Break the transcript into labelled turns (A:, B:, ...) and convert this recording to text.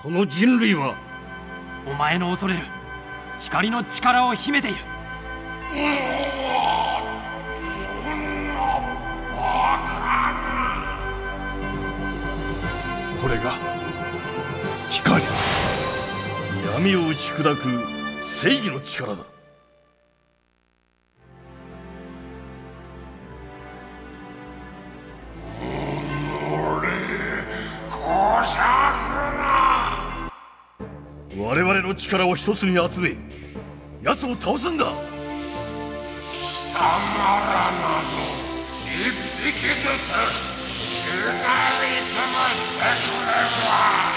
A: その人類は
B: お前の恐れる光の力を秘めている。
C: そんなバカな。これが光。
A: 闇を打ち砕く正義の力だ。我々の力を一つに集め奴を倒すんだ。
C: 貴様らなど一匹ずつひねり潰してくれば。